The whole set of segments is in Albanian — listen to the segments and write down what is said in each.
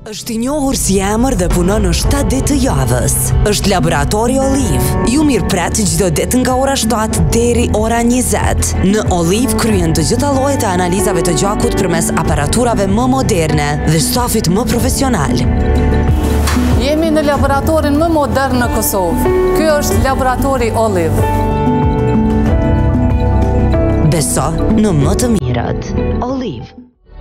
Është I njohur si emër dhe punon në 7 ditë të javës. Është Laboratori Olive. Ju mirëpret çdo ditë nga ora 7 deri ora 20. Në Olive kryen të gjitha llojet e analizave të gjakut përmes aparaturave më moderne dhe stafit më profesional. Jemi në laboratorin më modern në Kosovë. Ky është Laboratori Olive. Beso në më të mirët. Olive.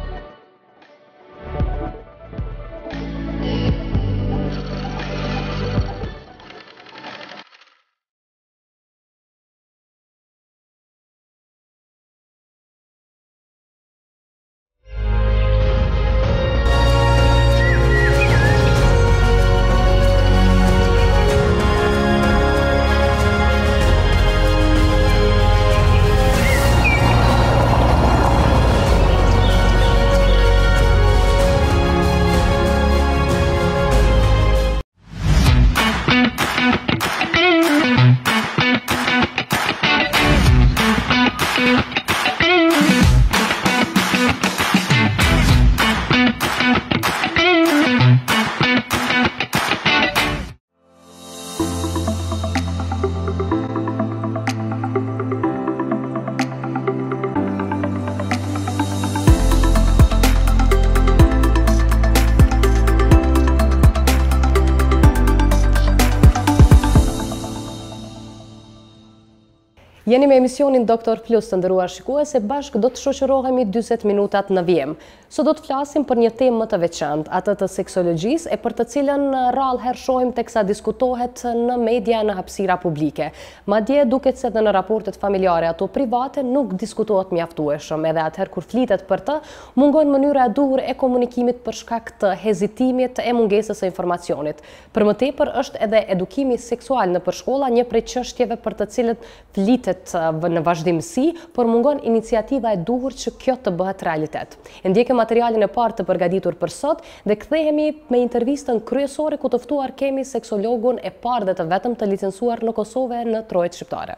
Jeni me emisionin Doktor Plus të nderuar shikues, e bashkë do të shoqërohemi 40 minutat në vjem. Sot do të flasim për një temë më të veçantë, atë të seksologjisë, e për të cilën rrallëherë shohim teksa diskutohet në media në hapësira publike. Madje duket se edhe në raportet familjare ato private nuk diskutohet mjaftueshëm, edhe atëherë kur flitet për të, mungon mënyra e duhur e komunikimit për shkak të hezitimit e mungesës së informacionit. Për më tepër është edhe edukimi seksual nëpër shkolla një prej çështjeve për të cilët flitet në vazhdimsi, por mungon iniciativa e duhur që kjo të bëhet realitet. Ndjekëm materialin e parë të përgatitur për sot dhe kthehemi me intervistën kryesore ku të ftuar kemi seksologun e parë dhe të vetëm të licencuar në Kosovë në Trojtë shqiptare.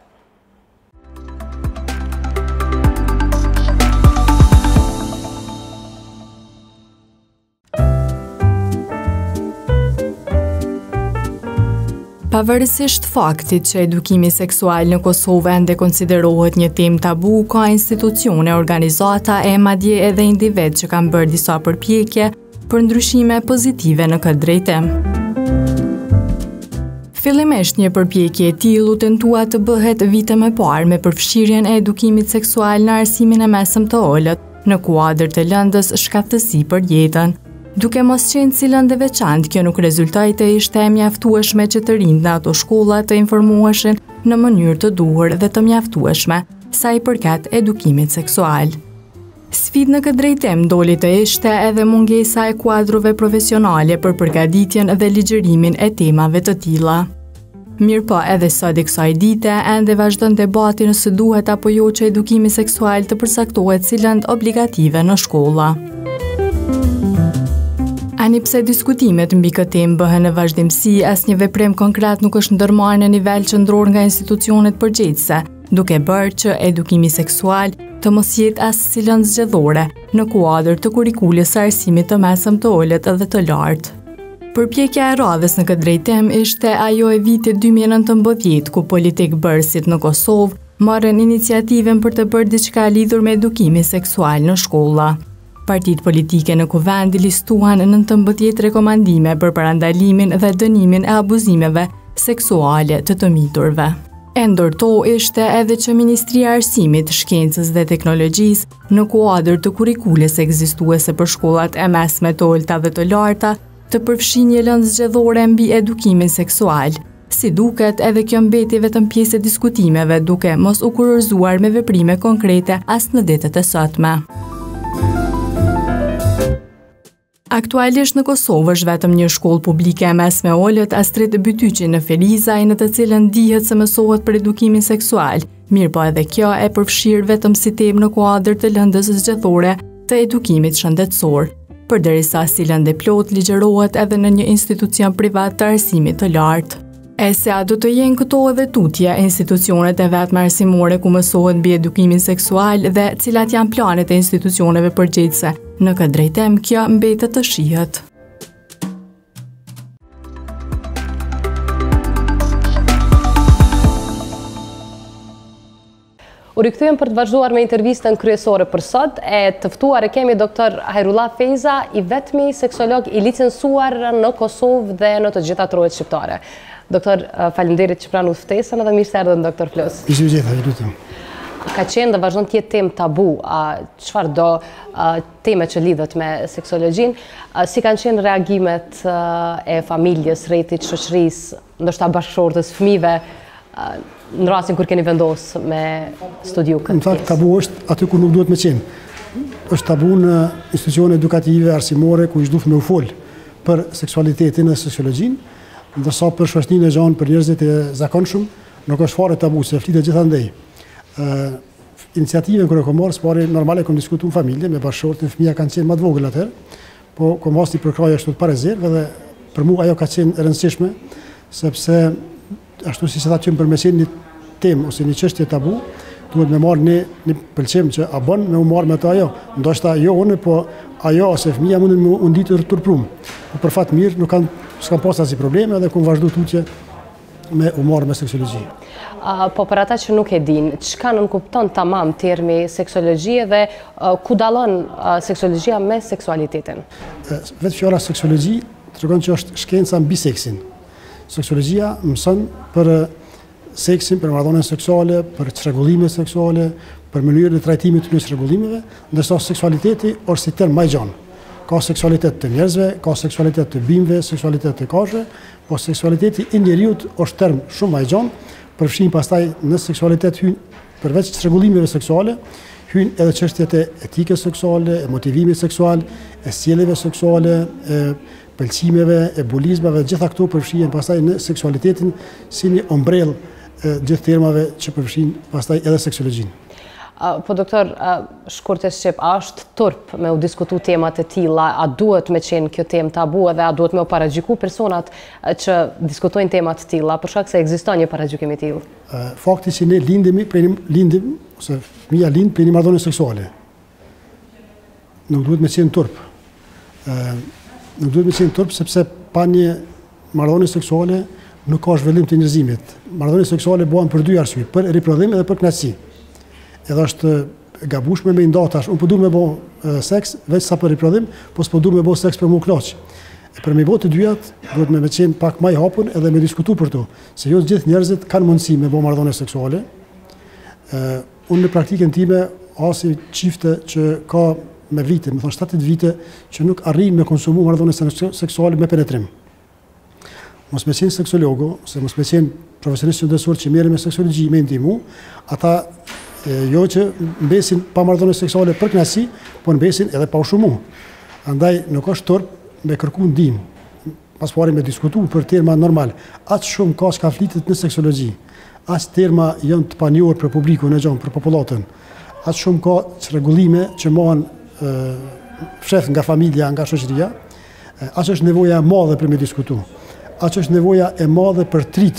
Pavarësisht faktit që edukimi seksual në Kosovë ende konsiderohet një temë tabu, ka institucione, organizata e madje edhe individ që kanë bërë disa përpjekje për ndryshime pozitive në këtë drejtim. Fillimisht një përpjekje e tillë u tentua të bëhet vite më parë me përfshirjen e edukimit seksual në arsimin e mesëm të olët, në kuadër të lëndës shkaftësi për jetën. Duke mos qenë si lëndë veçantë, kjo nuk rezultoi të ishte e mjaftueshme që të rinjtë në ato shkolla të informuheshin në mënyrë të duhur dhe të mjaftueshme sa I përket edukimit seksual. Sfidë në këtë drejtim doli të ishte edhe mungesa e kuadrove profesionale për përgatitjen dhe ligjërimin e temave të tilla. Mirëpo edhe sot e kësaj dite ende vazhdon debati nëse duhet apo jo që edukimi seksual të përcaktohet si lëndë obligative në shkolla. Ani pse diskutimet mbi këtë temë bëhen në vazhdimsi, asnjë veprim konkret nuk është ndërmarrë në nivel qendror nga institucionet përgjegjëse, duke bërë që edukimi seksual të mos jetë as si lëndë zgjedhore në kuadër të kurrikulës së arsimit të mesëm të ulët edhe të lartë. Përpjekja e radhës në këtë drejtim ishte ajo e vitit 2019, ku politik bërësit në Kosovë marrën iniciativën për të bërë diçka lidhur me edukimin seksual në shkolla. Partitë politike në kuvend listuan 19 rekomandime për parandalimin dhe dënimin e abuzimeve seksuale të miturve. E ndërto ishte edhe që Ministria e Arsimit, Shkencës dhe Teknologjisë në kuadër të kurrikulës ekzistuese për shkollat e mesme të ulta dhe të larta të përfshijë një lëndë zgjedhore mbi edukimin seksual. Si duket, edhe kjo mbeti vetëm pjesë e diskutimeve, duke mos u kurorzuar me veprime konkrete as në ditët e sotme. Aktualisht në Kosovë është vetëm një shkollë publike e mesme olët Astrid Bytyqi në Felizaj, në të cilën dihet se mësohet për edukimin seksual, mirëpo edhe kjo e përfshirë vetëm si temë në kuadër të lëndës zgjedhore të edukimit shëndetësor, përderisa si lëndë plot ligjërohet edhe në një institucion privat të arsimit të lartë. E se a do të jenë këto edhe tutje institucionet e vetme arsimore ku mësohet mbi edukimin seksual dhe cilat janë planet e institucioneve përgjegjëse. Në këtë drejtim, kjo mbetet të shihet. U rikthyen për të vazhduar me intervistën kryesore për sot, e të ftuar e kemi Dr. Hajrullah Feza, i vetmi seksolog i licencuar në Kosovë dhe në të gjitha trojet shqiptare. Doktor, faleminderit që pranu ftesën edhe mirë se erdhët në Dr. Plus. Ka qenë dhe vazhdon të jetë temë tabu, çfarë do teme që lidhet me seksologjinë, si kanë qenë reagimet e familjes, rretit, shoqërisë, ndoshta bashkëshortës, fëmijëve, në rastin kur keni vendosë me studiu këtë pjesë? Në fakt, tabu është aty ku nuk duhet me qenë. Është tabu në institucione edukative, arsimore, ku ishtë duhet me u folë për seksualitetin dhe seksologjinë, ndërsa për shoqërinë e gjanë, për njerëzit e zakonshëm, nuk është fare tabu, se flitet gjithandej. Iniciativën kërë e kom marrë, s'pari normale kom diskutu në familje, me bashkëshortin, fëmija kanë qenë më të vogël atëherë, po kom hasti për kraj ashtu të pa rezervë dhe për mu ajo ka qenë e rëndësishme, sepse ashtu si se ta qenë për me qenë një temë ose një çështje tabu, duhet me marrë një pëlqim që a bën me u marrë me të ajo. Ndoshta jo unë, po ajo ose fëmija mundin me u nditur të turprum. Po për fat mirë nuk s'kan pas asnjë probleme dhe kum vazhdu tutje me u marrë me seksologji. Po për ata që nuk e din, çka nënkupton tamam termi seksologji dhe ku dallon seksologjia me seksualitetin? Vetë fjala seksologji tregon që është shkenca mbi seksin. Seksologjia mëson për seksin, për marrëdhënien seksuale, për çrregullime seksuale, për mënyrën e trajtimit të këtyre çrregullimeve, ndërsa seksualiteti është si term më i gjanë. Ka seksualitet të njerëzve, ka seksualitet të bimëve, seksualitet të kafshëve, po seksualiteti i njeriut është term shumë më i gjanë, përfshin pastaj në seksualitet hyn përveç çrregullimeve seksuale, hyn edhe çështjet e etikës seksuale, e motivimit seksual, e sjelljeve seksuale, e pëlqimeve, e bulizmave, gjitha këto përfshihen pastaj në seksualitetin si një ombrellë gjithë termave që përfshin pastaj edhe seksologjinë. Po doktor, shkurtë shqip, a është turp me u diskutu temat e tilla, a duhet me qenë kjo temë tabu edhe a duhet me u paragjiku personat që diskutojnë temat të tilla, për shkak se ekziston një paragjikim i tillë? Fakti që ne lindim ose fëmia lind prej një marrëdhënie seksuale. Nuk duhet me qenë turp. Nuk duhet me qenë turp sepse pa një marrëdhënie seksuale nuk ka zhvillim të njerëzimit. Marrëdhëniet seksuale bëhen për dy arsye, për riprodhim edhe për kënaqësi. Edhe është gabueshme me ndatash, unë po duam me bë seks veç sa për riprodhim, po s'po duam me bë seks për mu kënaq. Për me bë të dyat, duhet me qenë pak më i hapur edhe me diskutu për to, se jo të gjithë njerëzit kanë mundësi me bë marrëdhënie seksuale. Unë në praktikën time asi çifte që ka me vite, më thon 7 vite, që nuk arrin me konsumu marrëdhënie seksuale me penetrim. Mos me qenë seksologu, ose mos me qenë profesionist shëndetësor që merren me seksologji me ndihmu, ata jo që mbesin pa marrëdhënie seksuale për kënaqësi, po mbesin edhe pa u shumu. Andaj nuk është turp me kërku ndihmë. Pas pari me diskutu për terma normal. Aq shumë ka që ka flitet në seksologji. Aq terma janë të panjohur për publikun e gjanë, për popullatën. Aq shumë ka çrregullime që mohen fsheh nga familja, nga shoqëria. Aq është nevoja e madhe për me diskutu. Aq është nevoja e madhe për trit,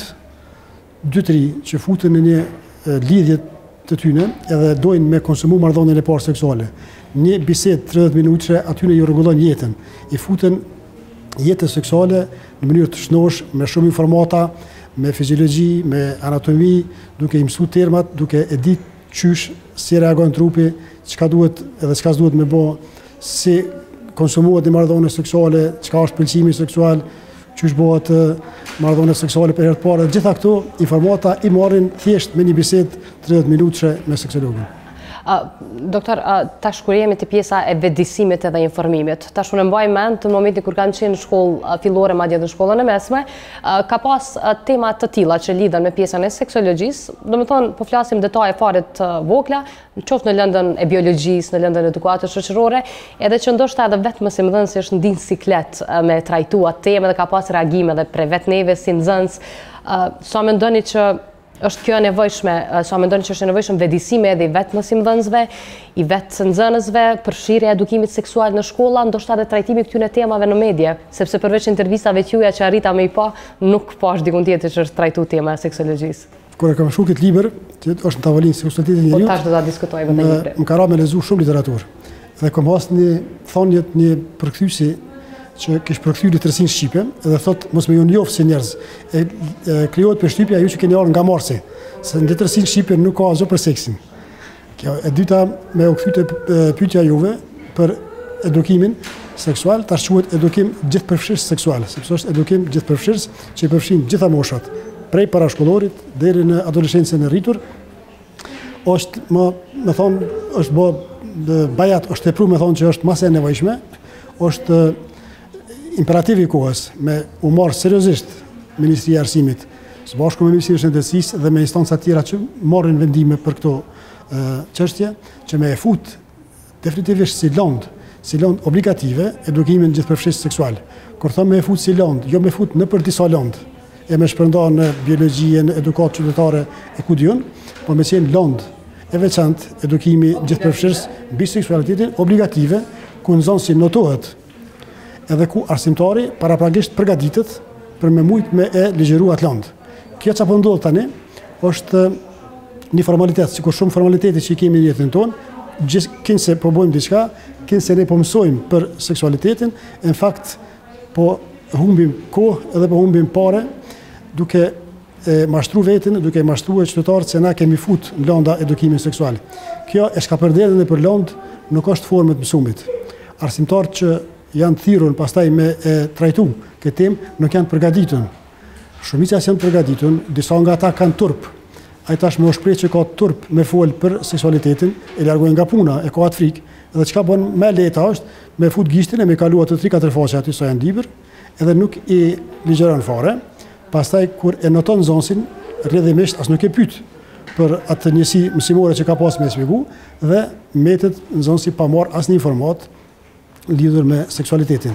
2-3 që futen në një lidhje të tyne edhe dojnë me konsumu marrëdhënien e parë seksuale. Një bisedë 30 minutë aty ju rregullon jetën. I futen jetës seksuale në mënyrë të shnosh, me shumë informata, me fiziologji, me anatomi, duke i mësu termat, duke e ditë qysh si reagon trupi, çka duhet edhe çka s'duhet me bë, si konsumohet një marrëdhënie seksuale, çka është pëlqimi seksual, qysh bëhet marrëdhënie seksuale për herë të parë. Gjitha këto informata i marrin thjesht me një bisedë 30 minutë me seksologun. Doktor, tash kur jemi te pjesa e vetëdijsimit edhe informimit, tash unë mbaj mend në momentin kur kam qenë në shkollë fillore madje në shkollën e mesme, ka pas tema të tilla që lidhen me pjesën e seksologjisë, domethënë po flasim detaje fare të vogla, qoftë në lëndën e biologjisë, në lëndën e edukatës shoqërore, edhe që ndoshta edhe vetëm si mëdhënës është ndin siklet me trajtuar temë dhe ka pas reagime edhe për vetë neve si nxënës. Sa mendoni që është kjo e nevojshme, sa mendoni që është e nevojshëm vetëdijsimi edhe i vetë mësimdhënësve, i vetë nxënësve, përfshirja e edukimit seksual në shkolla, ndoshta edhe trajtimi këtyre temave në media, sepse përveç intervistave tuaja që arrita me i pa, nuk pash dikun tjetër që është trajtuar tema e seksologjisë. Kur e kam shkruar këtë libër, që është në tavolinë seksualiteti i njeriut. Po tash do ta diskutojmë me librin. Më ka rënë me lezu shumë literaturë. Dhe kam pas një thonje një përkthyesi që kish përkthyer literacinë shqipe dhe thotë mos më ju njoh si njerëz. Krijohet përshtypja ju që keni ardhur nga Marsi, se në literacinë shqipe nuk ka asgjë për seksin. E dyta me u kthy pyetja juve për edukimin seksual, tash quhet edukim gjithëpërfshirës seksual, sepse është edukim gjithëpërfshirës që i përfshin gjitha moshat, prej parashkollorit deri në adoleshencën e rritur. Është bajat është tepru me thonë që është mas e nevojshme, është imperativ i kohës me u marrë seriozisht Ministria e Arsimit, së bashku me Ministrinë e Shëndetësisë dhe me instanca tjera që marrin vendime për këto çështje, që me e fut definitivisht si lëndë obligative edukimin gjithëpërfshirës seksual. Kur them me e fut si lëndë, jo me fut në për disa lëndë, e me shpërnda në biologji, në edukatë qytetare e ku diun, po me qenë lëndë e veçantë edukimi gjithëpërfshirës mbi seksualitetin obligative, ku nxënësi notohet edhe ku arsimtari parapragisht përgatitet për me mujt me e ligjeru atë lëndë. Kjo që po ndodh tani është një formalitet, sikur shumë formalitete që i kemi në jetën tonë, kënë se po bojmë diçka, kënë se ne po mësojmë për seksualitetin, në fakt po humbim kohë edhe po humbim pare, duke mashtru vetën, duke mashtru e qytetarët se na kemi fut në lënda edukimin seksual. Kjo e shkapërdelën e për lëndë nuk është formët mësumit. Arsimtarët që janë thirrur pastaj me e trajtu këtë temë nuk janë përgatitun. Shumica janë përgatitun, disa nga ata kanë turp. Ai tash më shpreh që ka turp me fol për seksualitetin, e largojnë nga puna, e ka atë frikë, edhe çka bën më lehta është me fut gishtin e me kaluar të 3-4 faqe aty sa janë libër, edhe nuk i ligjeron fare. Pastaj kur e noton nxënësin, rrjedhimisht as nuk e pyet për atë njësi mësimore që ka pas me shpjegu dhe mbetet nxënësi pa marr asnjë informat lidhur me seksualitetin.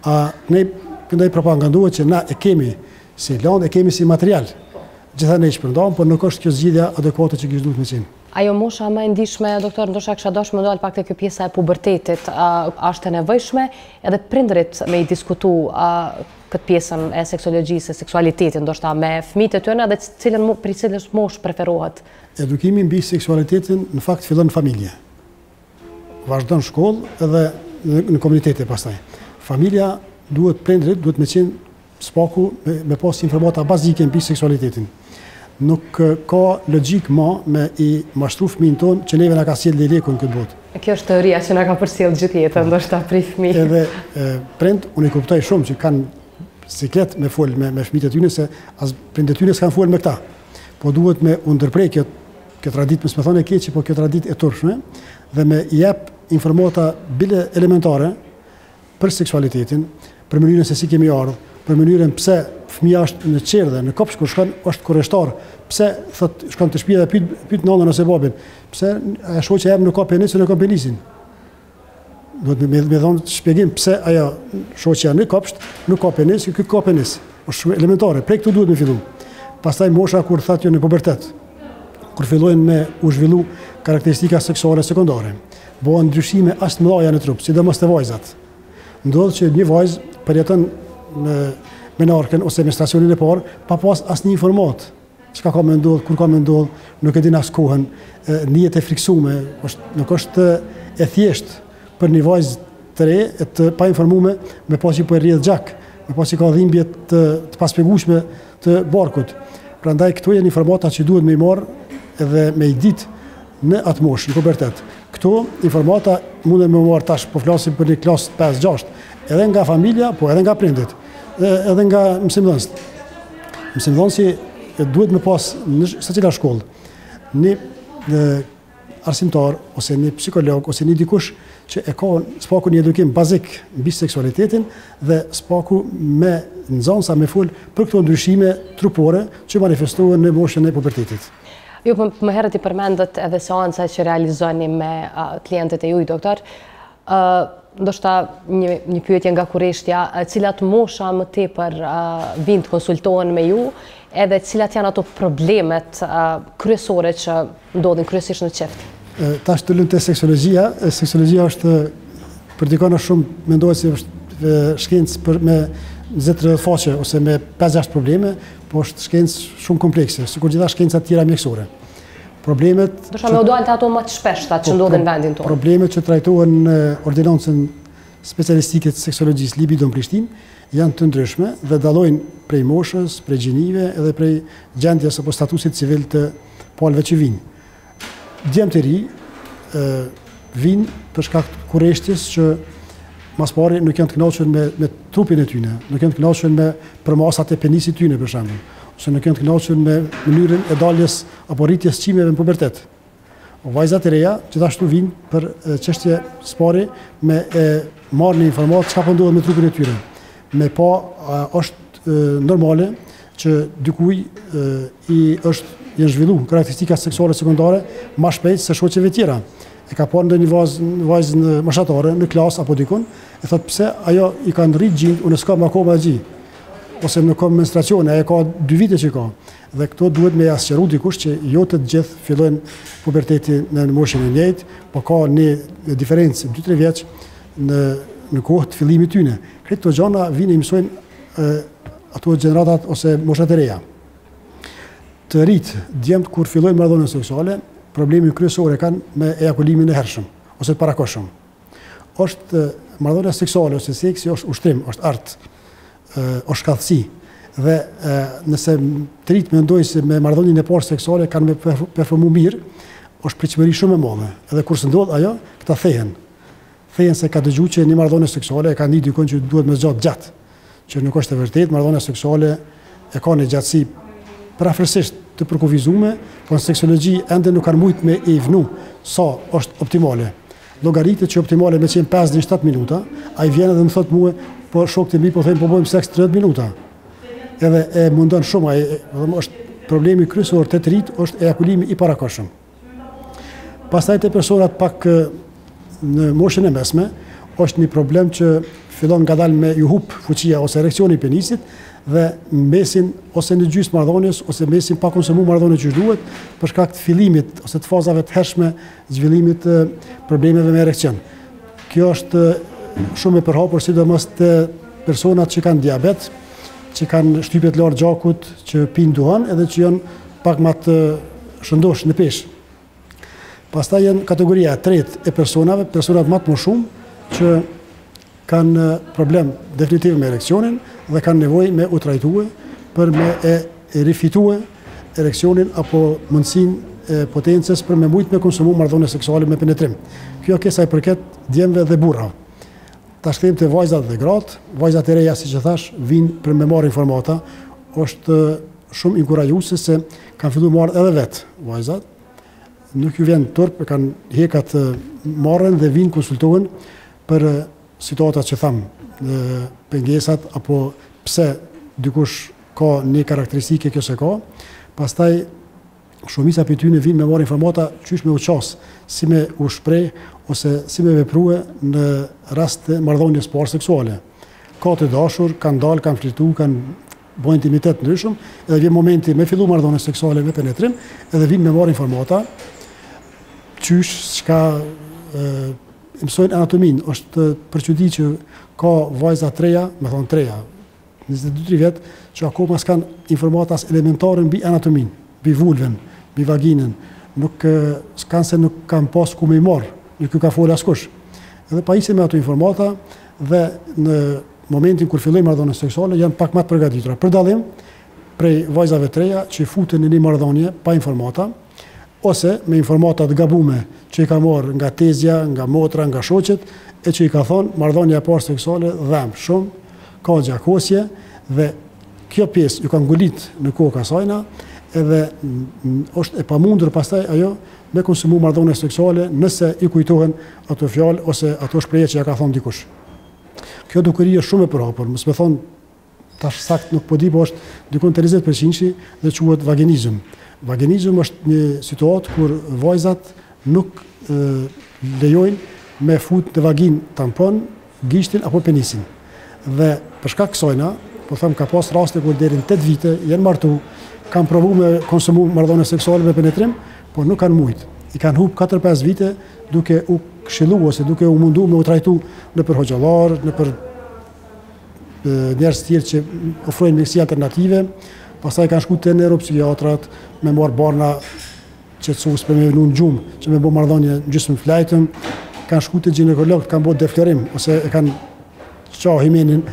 Ne këndaj propagandohet që na e kemi si lëndë, e kemi si material. Gjitha ne shpërndam, por nuk është kjo zgjidhja adekuate që kishte duhet me qenë. Ajo mosha më e ndihshme, doktor, ndoshta kisha dashur më dal pak te kjo pjesa e pubertetit, është e nevojshme edhe prindërit me i diskutu këtë pjesën e seksologjisë, e seksualitetit, ndoshta me fëmijët e tyre dhe për cilën moshë preferohet. Edukimi mbi seksualitetin në fakt fillon në familje. Vazhdon në shkollë edhe në komunitete pastaj. Familja prindërit duhet me qenë spaku me pas informata bazike mbi seksualitetin. Nuk ka logjik me i mashtru fëmijën tonë që neve na ka sjellë lekun këtë botë. Kjo është teoria që na ka përcjell gjithë jetën, ndoshta pri fëmijë. Edhe prind, unë e kuptoj shumë që kanë siklet me fol me fëmijët e tyre se as prindët e tyre s'kan fol me këta. Po duhet me u ndërprej kjo traditë, mos më thonë e keq, po kjo traditë e turpshme dhe me i jap informata bile elementare për seksualitetin, për mënyrën se si kemi ardhur, për mënyrën pse fëmija është në qerdhe, në kopsh kur shkon, është kurreshtar, pse thot shkon të shtëpia dhe pyet nënën ose babin, pse e shoqja jam nuk ka penis ose nuk ka penisin. Duhet me dhënë shpjegim pse ajo shoqja në kopsh nuk ka penis, ky ka penis. Është shumë elementare, prej këtu duhet me fillu. Pastaj mosha kur thatë në pubertet, kur fillojnë me u zhvillu karakteristika seksuale sekondare, bëhen ndryshime as të mëdha në trup, sidomos te vajzat. Ndodh që një vajzë përjeton në menarken ose menstruacionin e parë pa pas asnjë informat. Çka ka më ndodh, kur ka më ndodh, nuk e din as kohën, njihet e friksuar, nuk është e thjesht për një vajzë të re të pa informuar me pasi po e rrjedh gjak, me pasi ka dhimbje të paspjegueshme të barkut. Prandaj këto janë informata që duhet me i marr edhe me i ditë në atë moshë, në pubertet. Këto informata mundem me marr tash, po flasim për një klasë 5-6, edhe nga familja, po edhe nga prindit, edhe nga mësimdhënësit. Mësimdhënësi duhet me pas në secila shkollë një arsimtar ose një psikolog ose një dikush që e ka spaku një edukim bazik mbi seksualitetin dhe spaku me nxënësa me fol për këto ndryshime trupore që manifestohen në moshën e pubertetit. Ju më herët i përmendët edhe seanca që realizoni me klientët e juj, doktor. Ndoshta një pyetje nga kurreshtja, cilat mosha më tepër vinë të konsultohen me ju, edhe cilat janë ato problemet kryesore që ndodhin kryesisht në qeft? Tash të lënë te seksologjia është për dikona shumë mendohet se është shkencë për me 20 faqe ose me 5-6 probleme, po është shkencë shumë komplekse, sikur gjitha shkencat tjera mjekësore. Problemet... Dosha me u dojnë të ato më të shpeshta që ndodhin vendin tonë. Problemet që trajtohen në ordinancën specialistike të seksologjisë libido në Prishtinë janë të ndryshme dhe dallojnë prej moshës, prej gjinive edhe prej gjendjes apo statusit civil të palëve që vinë. Djemë të ri vinë për shkak të kurreshtjes që mas pari nuk janë të kënaqur me trupin e tyre, nuk janë të kënaqur me përmasat e penisit tyre për shembull, ose nuk janë të kënaqur me mënyrën e daljes apo rritjes çimeve në pubertet. Vajzat e reja gjithashtu vinë për çështje spari me marrë një informatë çka po ndodhet me trupin e tyre. Me pa është normale që dikuj janë zhvilluar karakteristika seksuale sekondare më shpejt se shoqeve tjera. E ka parë ndonjë vajzë moshatare në klasë apo dikun, e thotë pse ajo i ka ndrit gjinjt, unë s'kam akoma gjë. Ose në kam menstruacione, ajo ka 2 vite që ka. Dhe këto duhet me jasqëru dikush që jo të gjithë fillojnë pubertetin në moshën e njëjtë, po ka një diferencë 2-3 vjeç në kohë të fillimit tyne. Këto gjëra vinë i mësojnë ato gjeneratat ose moshat e reja. Të rritë djemt kur fillojnë marrëdhënie seksuale, problemi kryesor e kanë me ejakulimin e hershëm ose të parakohshëm. Është marrëdhënia seksuale ose seksi është ushtrim, është art, është shkallësi. Dhe nëse të rritë mendojnë se me marrëdhënien e parë seksuale kanë me performu mirë, është pritshmëri shumë e madhe. Edhe kur së ndodh ajo, këta thehen. Thehen se ka dëgjuar që një marrëdhënie seksuale e ka një dikon që duhet me zgjat gjatë, që nuk është e vërtetë, marrëdhënia seksuale e ka një gjatësi parafërsisht të përkufizuar, por në seksologji ende nuk kanë mujt me i vnu sa është optimale. Llogaritet që optimale me qenë 5-7 minuta, ai vjen edhe më thot mua, po shokët e mi po thënë po bëjmë seks 30 minuta. Edhe e mundon shumë, është problemi kryesor të rrit është ejakulimi i parakohshëm. Pastaj te personat pak në moshën e mesme, është një problem që fillon ngadalë me ju hub fuqia ose ereksioni i penisit, dhe mesin ose në gjysmë marrëdhënies ose mesin pa konsumu marrëdhënie që duhet për shkak të fillimit ose të fazave të hershme zhvillimit të problemeve me erekcion. Kjo është shumë e përhapur sidomos te personat që kanë diabet, që kanë shtypje të lartë gjakut, që pinë duhan edhe që janë pak më të shëndosh në peshë. Pastaj janë kategoria e tretë e personat më të shumë që kanë problem definitiv me ereksionin dhe kanë nevojë me u trajtue për me e rifitue ereksionin apo mundësinë e potencës për me mujt me konsumu marrëdhënie seksuale me penetrim. Kjo sa i përket djemve dhe burrave. Tash kthehemi te vajzat dhe gratë. Vajzat e reja, siç e thash, vinë për me marrë informata. Është shumë inkurajuese se kanë filluar marrë edhe vet vajzat. Nuk ju vjen turp, kanë hekat marrën dhe vinë konsultohen për situatat që tham, pengesat apo pse dikush ka një karakteristike kjo se ka. Pastaj shumica prej tyre vinë me marrë informata qysh me u qas, si me u shpreh ose si me veprue në rast të marrëdhënies parë seksuale. Ka të dashur, kanë dalë, kanë flirtuar, kanë bërë intimitet ndryshëm, edhe vjen momenti me fillu marrëdhënie seksuale me penetrim, edhe vinë me marrë informata qysh, çka mësojnë anatominë. Është për çudi që ka vajza treja, me thonë treja, 22-23 vjet, që akoma s'kan informatas elementare mbi anatominë, mbi vulven, mbi vaginën, nuk s'kan se nuk kanë pas ku me i marrë, nuk ju ka folë askush. Edhe pa isë me ato informata dhe në momentin kur fillojnë marrëdhënie seksuale janë pak më të përgatitura. Për dallim prej vajzave treja që futen në një marrëdhënie pa informata, ose me informata të gabume që i ka marrë nga tezja, nga motra, nga shoqet, e që i ka thonë marrëdhënia e parë seksuale dhem shumë, ka gjakosje dhe kjo pjesë ju ka ngulit në kokë asajna edhe është e pamundur pastaj ajo me konsumu marrëdhënie seksuale nëse i kujtohen ato fjalë ose ato shprehje që ja ka thonë dikush. Kjo dukuri është shumë e përhapur, mos më thonë tash sakt nuk po di, po është dikon te 20% dhe quhet vaginizëm. Vaginizëm është një situatë kur vajzat nuk lejojnë me fut në vagin tampon, gishtin apo penisin. Dhe për shkak kësajna, po them ka pas raste kur deri në 8 vite janë martu, kanë provuar me konsumu marrëdhënie seksuale me penetrim, por nuk kanë mujt. I kanë humb 4-5 vite duke u këshilluar ose duke u munduar me u trajtu në për hoxhallar, në për njerëz të tjerë që ofrojnë mjekësi alternative. Pastaj kanë shku te neuropsikiatrat me marr barna qetësues për me vënë në gjumë, që me bë marrëdhënie gjysmë flajtëm, kanë shku te ginekolog, kanë bërë deflorim ose e kanë çao himenin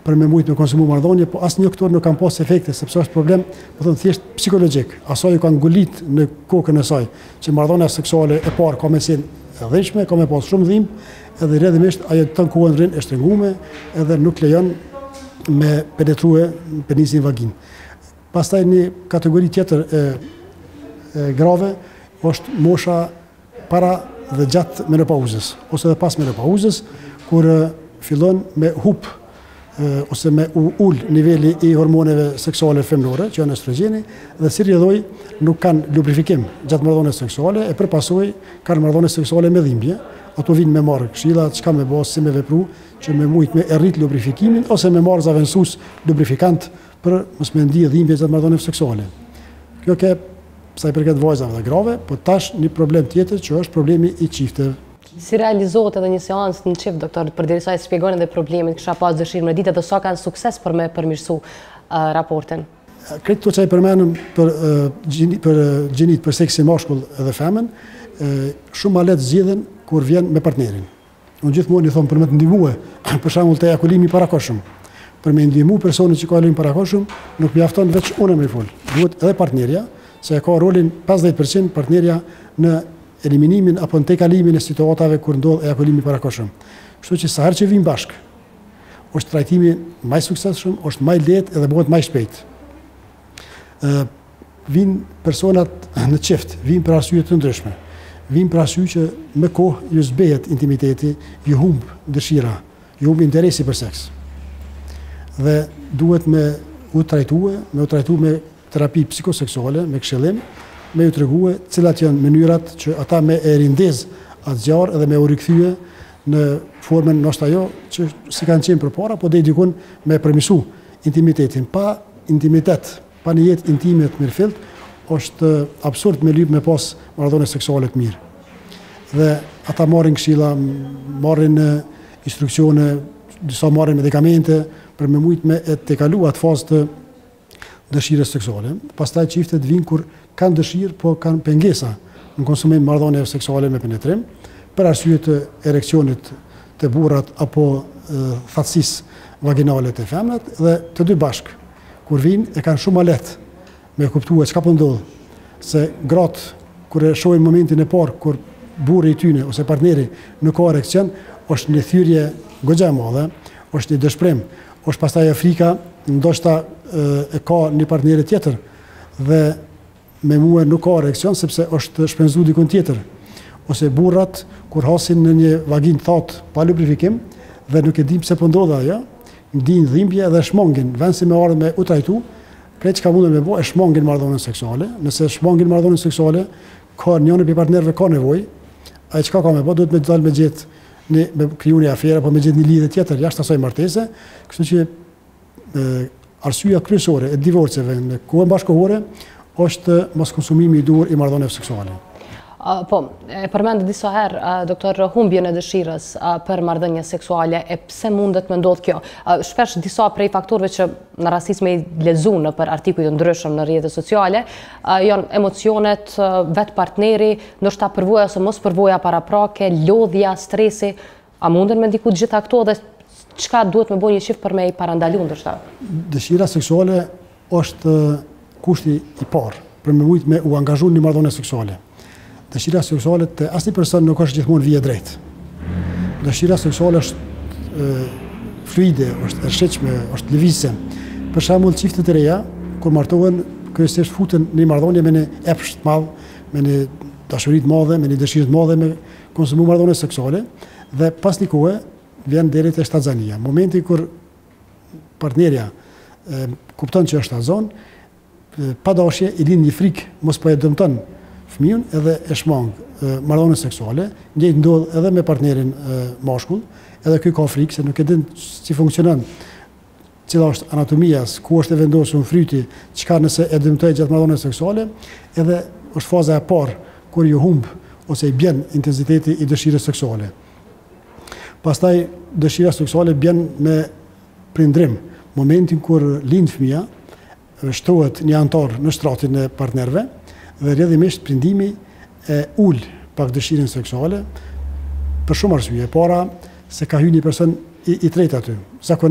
për me mujt me konsumu marrëdhënie, po asnjë këtu nuk kanë pas efekte, sepse është problem, po thon thjesht psikologjik. Asaj ju kanë ngulit në kokën e saj, që marrëdhënia seksuale e parë ka me qenë e dhënshme, ka me pas shumë dhimbë, edhe rrjedhimisht ajo të kohën rrin e shtrënguar, edhe nuk lejon me penetrue penisin vagin. Pastaj një kategori tjetër e grave është mosha para dhe gjatë menopauzës, ose dhe pas menopauzës, kur fillon me hup ose me ul niveli i hormoneve seksuale femnore, që janë estrogeni, dhe si rrjedhoj nuk kanë lubrifikim gjatë marrëdhënies seksuale, e përpasoj kanë marrëdhënie seksuale me dhimbje. Ato vinë me marrë këshilla, çka me bë, si me vepru, që me mujt me rrit lubrifikimin, ose me marrë zavensus lubrifikant për mos me ndi dhimbje gjatë marrëdhënieve seksuale. Kjo ke sa i përket vajzave dhe grave, po tash një problem tjetër që është problemi i çifteve. Si realizohet edhe një seancë në çift, doktor, përderisa e shpjegon edhe problemin, kisha pas dëshirë me ditë dhe sa kanë sukses për me përmirësu raportin? Këtë to që i përmenëm për gjinit, për seksin mashkull edhe femën, shumë ma letë zgjidhen kur vjen me partnerin. Unë gjithmonë i thonë për me të ndihmue, për shembull të ejakulimi i parakohshëm. Për me ndihmu personin që ka ejakulim i parakohshëm, nuk mjafton veç unë me fol. Duhet edhe partnerja, se ka rolin 50% partnerja në eliminimin apo në tejkalimin e situatave kur ndodh ejakulimi i parakohshëm. Kështu që sa herë që vijmë bashkë, është trajtimi më i suksesshëm, është më i lehtë edhe bëhet më i shpejtë. Vinë personat në çift, vinë për arsye të ndryshme. Vinë për arsye që me kohë ju zbehet intimiteti, ju humb dëshira, ju humb interesi për seks. Dhe duhet me u trajtue me terapi psikoseksuale, me këshillim, me ju tregue cilat janë mënyrat që ata me e rindez atë zjarr edhe me u rikthye në formën ndoshta jo që si kanë qenë përpara, po deri dikun me përmirësu intimitetin. Pa intimitet, pa një jetë intime të mirëfillt, është absurd me lyp me pas marrëdhënie seksuale të mirë. Dhe ata marrin këshilla, marrin instruksione, disa marrin medikamente për me mujt me e tejkalu atë fazë të dëshirës seksuale. Pastaj çiftet vinë kur kanë dëshirë, po kanë pengesa në konsumim marrëdhënie seksuale me penetrim, për arsye të ereksionit të burrat apo thatësisë vaginale të femrat, dhe të dy bashk, kur vinë e kanë shumë më lehtë me kuptuar çka po ndodh, se gratë kur e shohin momentin e parë kur burri i tyre ose partneri nuk ka ereksion, është një thyrje goxha e madhe, është një dëshpërim, është pastaj frika, ndoshta e ka një partner tjetër dhe me mua nuk ka ereksion sepse është shpenzuar dikun tjetër. Ose burrat kur hasin në një vagin thatë pa lubrifikim dhe nuk e dim pse po ndodh ajo, ndin dhimbje dhe shmangin, vend si me ardhmë me u trajtu, këtë çka mundën me bëj është shmangin marrëdhënien seksuale. Nëse shmangin marrëdhënien seksuale, ka njëri prej partnerëve ka nevojë, ai çka ka me bëj, duhet me dalë me gjetë me kriju një afere apo me gjetë një lidhje tjetër jashtë asaj martese, kështu që arsyeja kryesore e divorceve në kohën bashkëkohore është mos konsumimi i duhur i marrëdhënieve seksuale. Po, e përmendë disa herë, doktor, humbjen e dëshirës për marrëdhënie seksuale, e pse mundet me ndodh kjo? Shpesh disa prej faktorëve që në rastisë me lezu në për artikuj të ndryshëm në rrjetet sociale, janë emocionet, vetë partneri, ndoshta përvoja ose mos përvoja paraprake, lodhja, stresi, a munden me ndiku gjitha këto dhe çka duhet me bëj një çift për me i parandalu ndoshta? Dëshira seksuale është kushti i parë për me mujt me u angazhu në marrëdhënie seksuale. Dëshira seksuale të asnjë person nuk është gjithmonë vije drejt. Dëshira seksuale është fluide, është e shqetshme, është lëvizje. Për shembull, çiftet e reja kur martohen, kryesisht futen në marrëdhënie me një epsh të madh, me një dashuri të madhe, me një dëshirë të madhe me konsumu marrëdhënie seksuale dhe pas një kohe vjen deri te shtazania. Momenti kur partnerja kupton që është shtazon, pa dashje i lind një frikë, mos po e dëmton fëmijën edhe e shmang marrëdhënie seksuale, njëjtë ndodh edhe me partnerin mashkull, edhe ky ka frikë se nuk e din si funksionon, cila është anatomia, ku është e vendosur fryti, çka nëse e dëmtoj gjatë marrëdhënies seksuale, edhe është faza e parë kur ju humb ose i bjen intensiteti i dëshirës seksuale. Pastaj dëshira seksuale bjen me prindrim, momentin kur lind fëmia, shtrohet një antar në shtratin e partnerëve dhe rrjedhimisht prindimi e ul pak dëshirën seksuale për shumë arsye. E para se ka hyrë një person i tretë aty. Zakonisht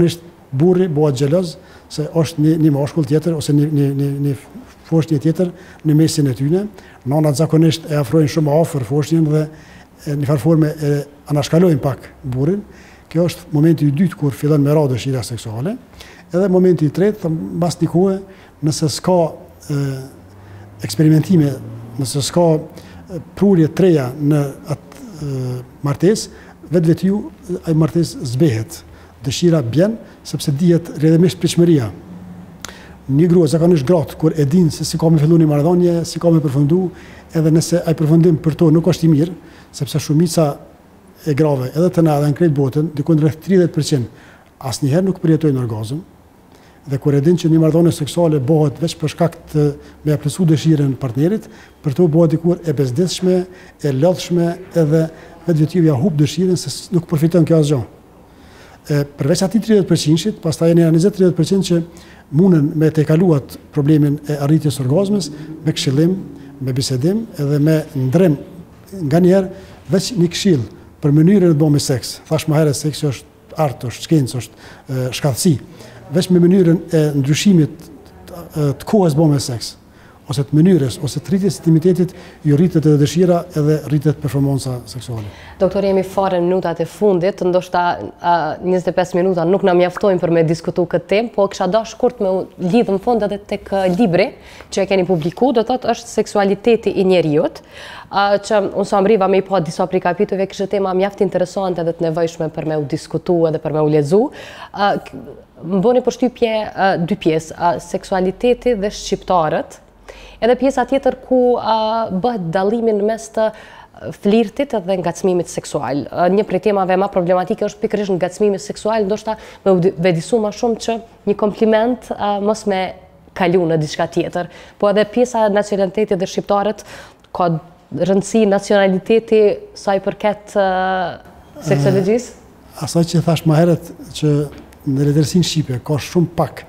burri bëhet xheloz se është një mashkull tjetër ose një foshnjë tjetër në mesin e tyre. Nënat zakonisht e afrojnë shumë afër foshnjën dhe në farë forme e anashkalojnë pak burrin. Kjo është momenti i dytë kur fillon me radhë dëshira seksuale. Edhe momenti i tretë, mbas një kohe, nëse s'ka eksperimentime, nëse s'ka prurje treja në atë martesë, vetvetiu ai martesë zbehet. Dëshira bjen sepse dihet rrjedhimisht pritshmëria. Një grua zakonisht gratë kur e din se si ka me fillu një marrëdhënie, si ka me përfundu, edhe nëse ai përfundim për to nuk është i mirë, sepse shumica e grave, edhe të na dhe në krejt botën, dikun rreth 30% asnjëherë nuk përjetojnë orgazm. Dhe kur e din që një marrëdhënie seksuale bëhet veç për shkak të me plotësu dëshirën partnerit, për to bëhet dikur e bezdeshme, e lodhshme, edhe vetvetiu ja hub dëshirën se nuk përfiton kjo asgjë. Përveç atij 30%-shit, pastaj janë 20-30% që mundën me të kaluat problemin e arritjes orgazmës me këshillim, me bisedim edhe me ndrim nganjëherë veç një këshill për mënyrën e bëmë seks. Thash më herët seksi është art, është shkencë, është shkallësi. Veç me mënyrën e ndryshimit të kohës bëmë seks, ose të mënyrës, ose të rritjes intimitetit, ju rritet edhe dëshira edhe rritet performanca seksuale. Doktor, jemi fare në minutat e fundit, ndoshta 25 minuta nuk na mjaftojnë për me diskutu këtë temë, po kisha dashur shkurt me lidhë në fund edhe tek libri që e keni publiku, do thotë është Seksualiteti i njeriut, që unë sa mriva me i pa disa prej kapitujve, kishte tema mjaft interesante edhe të nevojshme për me u diskutu edhe për me u lexu. Më bëni përshtypje dy pjesë, seksualiteti dhe shqiptarët, edhe pjesa tjetër ku bëhet dallimin mes të flirtit dhe ngacmimit seksual. Një prej temave më problematike është pikërisht ngacmimi seksual, ndoshta me u vedisu më shumë që një kompliment mos me kalu në diçka tjetër. Po edhe pjesa nacionalitetit dhe shqiptarët ka rëndësi nacionaliteti sa i përket seksologjisë? Asaj që thash më herët që në letërsinë shqipe ka shumë pak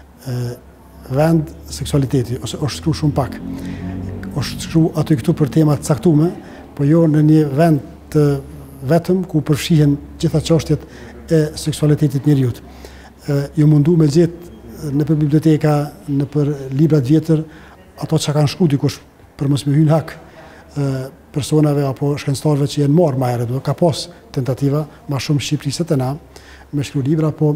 vend seksualiteti, ose është shkru shumë pak. është shkru aty këtu për temat caktume, po jo në një vend të vetëm ku përfshihen gjitha çështjet e seksualitetit njeriut. Ju mundu me gjetë në për biblioteka, në për librat vjetër, ato që kanë shku dikush për mos me hynë hak personave apo shkencëtarëve që jenë marrë ma herët, ka pas tentativa, ma shumë Shqipërisë të na, me shkru libra, po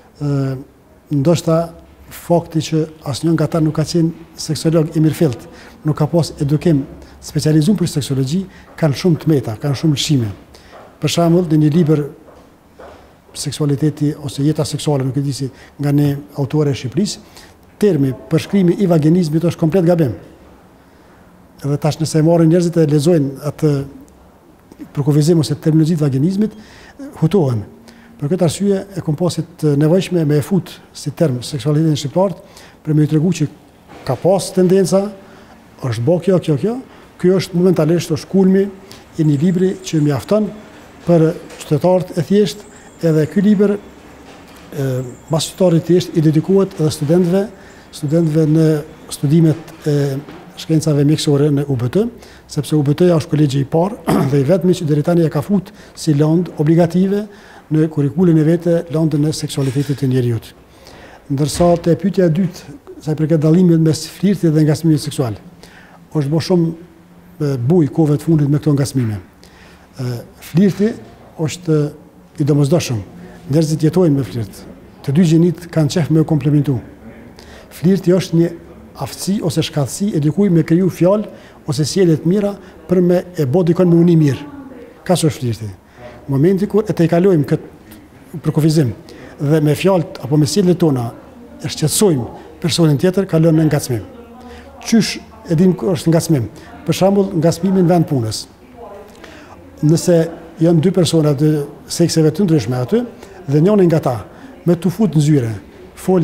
ndoshta fakti që asnjë nga ta nuk ka qenë seksolog i mirëfillt, nuk ka pas edukim specializuar për seksologji, kanë shumë të meta, kanë shumë lëshime. Për shembull, në një libër Seksualiteti ose jeta seksuale, nuk e di si nga një autore e Shqipërisë, termi përshkrimi i vaginizmit është komplet gabim. Edhe tash nëse marrin njerëzit e lexojnë atë përkufizim ose terminologjitë vaginizmit, hutohen. Për këtë arsye e kom pasit nevojshme me e fut si term seksualitetin shqiptar për me ju tregu që ka pas tendenca, është bo kjo, kjo është momentalisht është kulmi i një libri që mjafton për qytetarët e thjeshtë, edhe ky libër mas qytetarit thjesht i dedikohet edhe studentëve në studimet e shkencave mjekësore në UBT, sepse UBT-ja është kolegji i parë dhe i vetmi që deri tani e ka fut si landë obligative në kurrikulin e vete landën e seksualitetit të njeriut. Ndërsa te pyetja e dytë, sa i përket dallimit mes flirtit dhe ngacmimit seksual, është bërë shumë buj kohëve të fundit me këto ngacmime. Flirti është i domosdoshëm. Njerëzit jetojnë me flirt. Të dy gjinit kanë qef me u komplementu. Flirti është një aftësi ose shkallësi e dikujt me kriju fjalë ose sjellje të mira për me e bë dikon me uni mirë. Ka është flirti. Momenti kur e tejkalojmë këtë përkufizim dhe me fjalët apo me sjelljet tona e shqetësojmë personin tjetër, kalon në ngacmim. Qysh e dim është ngacmim? Për shembull, ngacmimi në vend punës. Nëse janë dy persona të sekseve të ndryshme aty dhe njëri nga ta me të fut në zyre, fol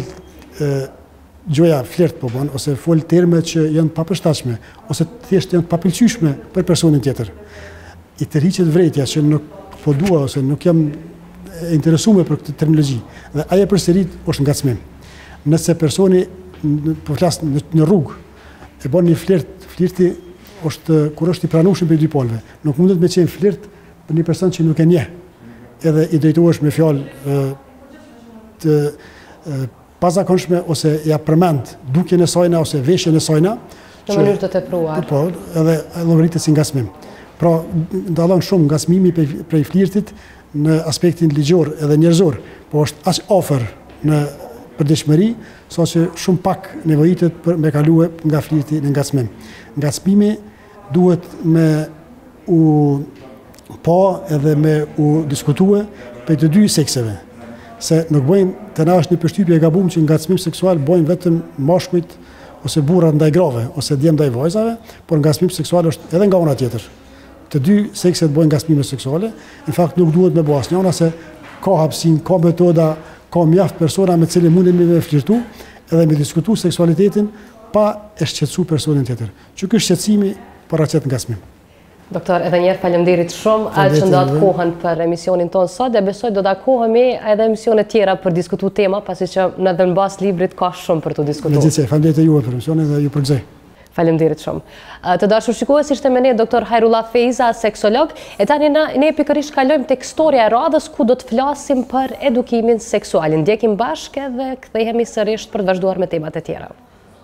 gjoja flirt po bën ose fol terme që janë papërshtatshme ose thjesht janë papëlqyeshme për personin tjetër. I tërhiqet vretja që nuk po dua ose nuk jam e interesuar për këtë terminologji dhe ajo përsërit është ngacmim. Nëse personi po flas në rrugë e bën një flirti është kur është i pranueshëm për dy palëve. Nuk mundet me qenë flirt për një person që nuk e njeh, edhe i drejtohesh me fjalë të pazakonshme ose ja përmend dukjen e sajna ose veshjen e sajna. Në mënyrë të tepruar. Po, edhe llogaritet si ngasmim. Pra, ndallon shumë ngasmimi prej flirtit në aspektin ligjor edhe njerëzor, po është aq afër në përditshmëri, saqë shumë pak nevojitet për me kalue nga flirti në ngacmim. Ngacmimi duhet me u pa edhe me u diskutue për të dy sekseve. Se nuk bojnë të na është një përshtypje e gabuar që ngacmim seksual bojnë vetëm mashkujt ose burrat ndaj grave ose djem ndaj vajzave, por ngacmim seksual është edhe nga ana tjetër. Të dy sekset bojnë ngacmime seksuale, në fakt nuk duhet me bëj asnjëna se ka hapësinë, ka metoda, ka mjaft persona me cilë mundemi me flirtu edhe me diskutu seksualitetin pa e shqetësu personin tjetër. Që ky shqetësimi paraqet ngacmim. Doktor, edhe njerë falemderit shumë që ndat kohën për emisionin tonë sot dhe besoj do da kohëmi edhe emisionet tjera për diskutu tema, pasi që në dhe në bas librit ka shumë për të diskutu. Në gjithse, falemderit e juve për emisionin dhe ju përgzej. Falemderit shumë. Të dashur shikues, ishte me ne Dr. Hajrullah Feiza, seksolog, e tani ne pikërisht kalojmë tek historia e radhës ku do të flasim për edukimin seksual. Ndjekim bashkë dhe kthehemi sërish për të vazhduar me temat e tjera.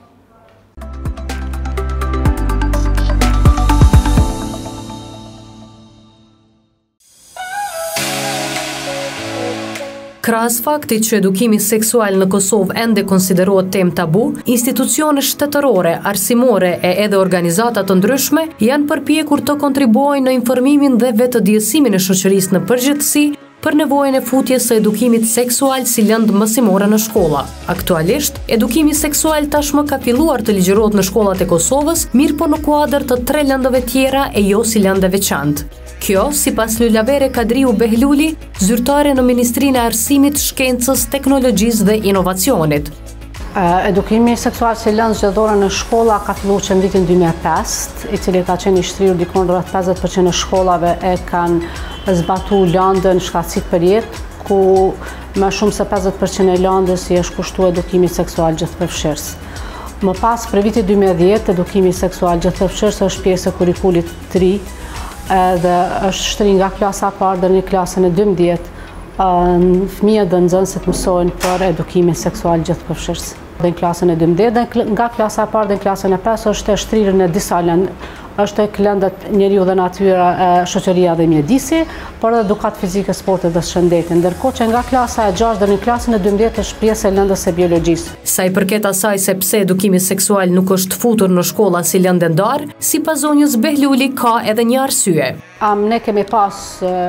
Krahas faktit që edukimi seksual në Kosovë ende konsiderohet temë tabu, institucione shtetërore, arsimore e edhe organizata të ndryshme janë përpjekur të kontribuojnë në informimin dhe vetëdijësimin e shoqërisë në përgjithësi për nevojën e futjes së edukimit seksual si lëndë mësimore në shkolla. Aktualisht, edukimi seksual tashmë ka filluar të ligjërohet në shkollat e Kosovës, mirë po në kuadër të 3 lëndëve tjera e jo si lëndë veçantë. Kjo, sipas Lulavere Kadriu Behluli, zyrtare në Ministrinë e Arsimit, Shkencës, Teknologjisë dhe Inovacionit. Edukimi seksual si lëndë zgjedhore në shkolla ka filluar që në vitin 2005, i cili ka qenë i shtrirur dikon rreth 50% e shkollave e kanë zbatuar lëndën shkatësit për jetë, ku më shumë se 50% e lëndës i është kushtuar edukimit seksual gjithëpërfshirës. Më pas, për vitin 2010, edukimi seksual gjithëpërfshirës është pjesë e kurrikulit 3 dhe është shtrirë nga klasa e parë deri në klasën e 12. Fëmijët dhe nxënësit mësojnë për edukimin seksual gjithëpërfshirës. Dhe në klasën e 12 dhe nga klasa e parë dhe në klasën e 5 është e shtrirë në disa lëndë. Është lëndët njeriu dhe natyra, shoqëria dhe mjedisi, por edhe edukat fizike, sportet dhe shëndeti. Ndërkohë që nga klasa e 6 dhe në klasën e 12 është pjesë e lëndës së biologjisë. Sa i përket asaj se pse edukimi seksual nuk është futur në shkolla si lëndë ndarë, sipas zonjës Behluli ka edhe një arsye. Ne kemi pas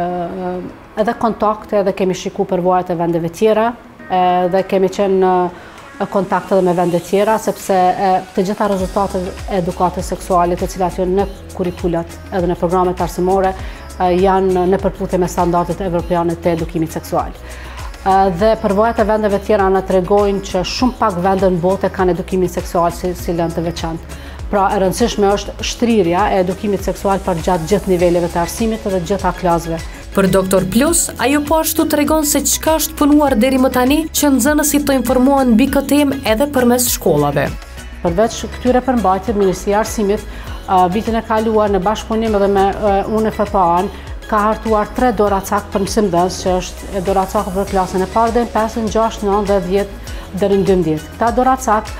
edhe kontakte dhe kemi shikuar përvojat e vendeve tjera dhe kemi qenë kontakte dhe me vende tjera, sepse të gjitha rezultatet e edukatës seksuale të cilat janë në kurrikulat edhe në programet arsimore janë në përputhje me standardet evropiane të edukimit seksual. Dhe përvojat e vendeve tjera na tregojnë që shumë pak vende në botë kanë edukimin seksual si lëndë të veçantë. Pra, e rëndësishme është shtrirja e edukimit seksual për gjatë gjithë niveleve të arsimit dhe gjitha klasëve. Për Dr. Plus, ajo po ashtu tregon se çka është punuar deri më tani që nxënësit të informohen mbi këtë temë edhe përmes shkollave. Përveç këtyre përmbajtjeve, Ministria e Arsimit vitin e kaluar në bashkëpunim edhe me UNFPA-n ka hartuar 3 doracak për mësimdhënës, që është doracak për klasën e parë, 5, 6, 9 dhe 10 deri në 12. Këta doracak